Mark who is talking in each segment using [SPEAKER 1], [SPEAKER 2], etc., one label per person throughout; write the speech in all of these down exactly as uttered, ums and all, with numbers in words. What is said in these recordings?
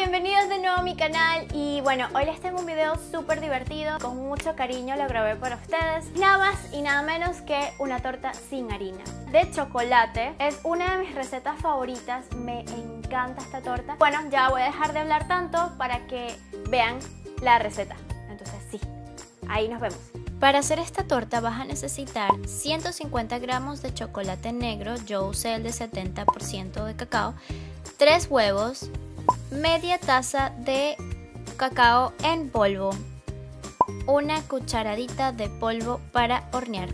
[SPEAKER 1] bienvenidos de nuevo a mi canal. Y bueno, hoy les tengo un video súper divertido. Con mucho cariño lo grabé para ustedes. Nada más y nada menos que una torta sin harina de chocolate. Es una de mis recetas favoritas. Me encanta esta torta. Bueno, ya voy a dejar de hablar tanto para que vean la receta. Entonces sí, ahí nos vemos. Para hacer esta torta vas a necesitar ciento cincuenta gramos de chocolate negro. Yo usé el de setenta por ciento de cacao, tres huevos, media taza de cacao en polvo, una cucharadita de polvo para hornear,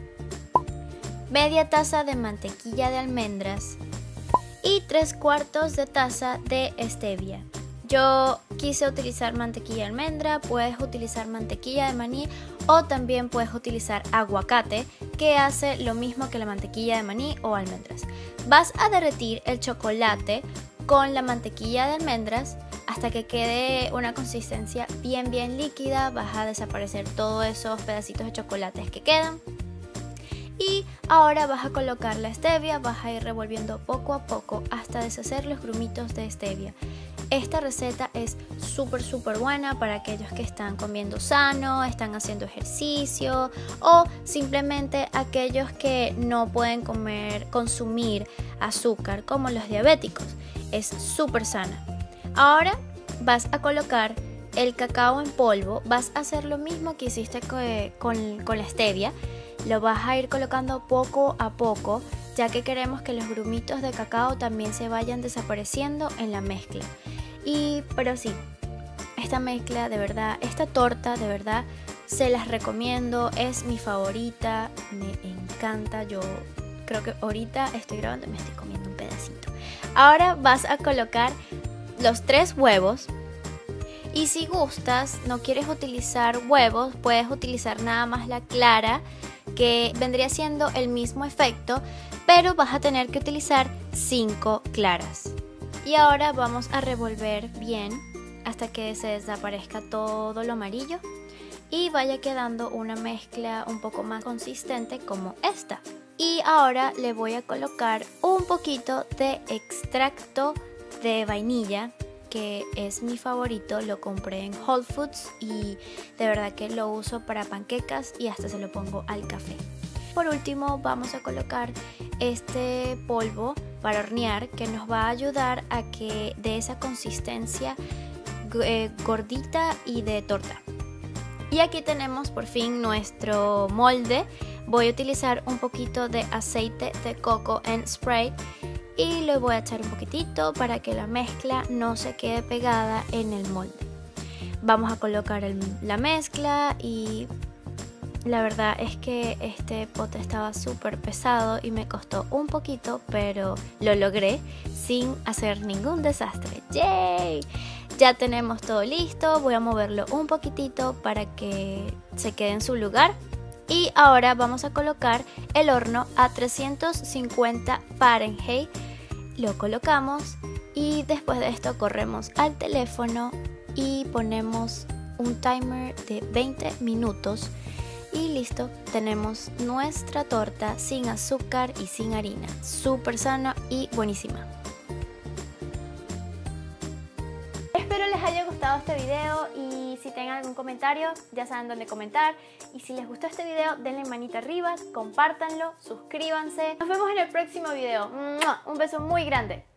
[SPEAKER 1] media taza de mantequilla de almendras y tres cuartos de taza de stevia. Yo quise utilizar mantequilla de almendra, puedes utilizar mantequilla de maní o también puedes utilizar aguacate, que hace lo mismo que la mantequilla de maní o almendras. Vas a derretir el chocolate con la mantequilla de almendras hasta que quede una consistencia bien bien líquida. Vas a desaparecer todos esos pedacitos de chocolates que quedan. Y ahora vas a colocar la stevia, vas a ir revolviendo poco a poco hasta deshacer los grumitos de stevia. Esta receta es súper súper buena para aquellos que están comiendo sano, están haciendo ejercicio o simplemente aquellos que no pueden comer, consumir azúcar como los diabéticos. Es súper sana. Ahora vas a colocar el cacao en polvo, vas a hacer lo mismo que hiciste con, con la stevia. Lo vas a ir colocando poco a poco, ya que queremos que los grumitos de cacao también se vayan desapareciendo en la mezcla. Y, pero sí, esta mezcla de verdad, esta torta de verdad, se las recomiendo, es mi favorita, me encanta. Yo creo que ahorita estoy grabando y me estoy comiendo un pedacito. Ahora vas a colocar los tres huevos. Y si gustas, no quieres utilizar huevos, puedes utilizar nada más la clara, que vendría siendo el mismo efecto, pero vas a tener que utilizar cinco claras. Y ahora vamos a revolver bien hasta que se desaparezca todo lo amarillo y vaya quedando una mezcla un poco más consistente como esta. Y ahora le voy a colocar un poquito de extracto de vainilla, que es mi favorito. Lo compré en Whole Foods y de verdad que lo uso para panquecas y hasta se lo pongo al café. Por último vamos a colocar este polvo para hornear, que nos va a ayudar a que dé esa consistencia eh, gordita y de torta. Y aquí tenemos por fin nuestro molde. Voy a utilizar un poquito de aceite de coco en spray y le voy a echar un poquitito para que la mezcla no se quede pegada en el molde. Vamos a colocar el, la mezcla y la verdad es que este pote estaba súper pesado y me costó un poquito, pero lo logré sin hacer ningún desastre. ¡Yay! Ya tenemos todo listo, voy a moverlo un poquitito para que se quede en su lugar. Y ahora vamos a colocar el horno a trescientos cincuenta Fahrenheit. Lo colocamos y después de esto corremos al teléfono y ponemos un timer de veinte minutos. Y listo, tenemos nuestra torta sin azúcar y sin harina. Súper sana y buenísima. Espero les haya gustado este video y si tienen algún comentario ya saben dónde comentar. Y si les gustó este video denle manita arriba, compártanlo, suscríbanse. Nos vemos en el próximo video. Un beso muy grande.